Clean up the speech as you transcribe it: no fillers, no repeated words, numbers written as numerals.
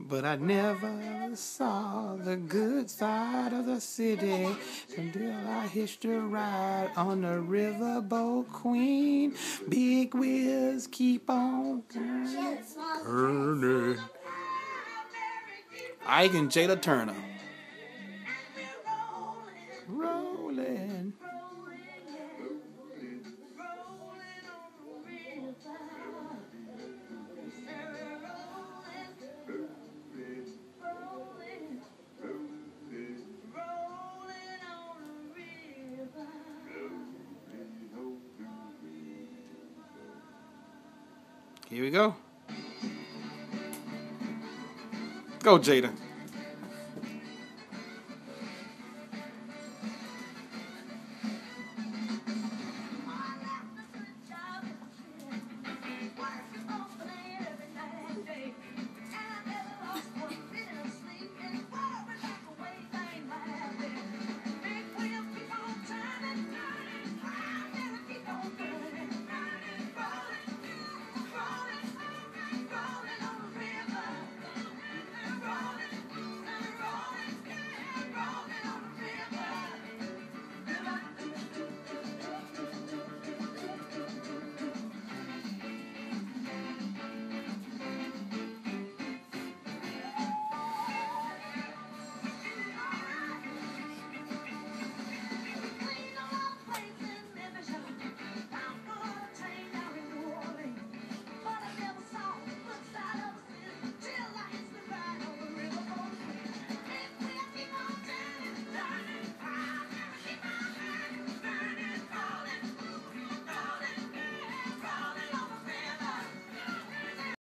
But I never saw the good side of the city until I hitched a ride on the riverboat queen. Big wheels keep on turning. Ike and Jada Turner. Rolling. Here we go. Go, Jada.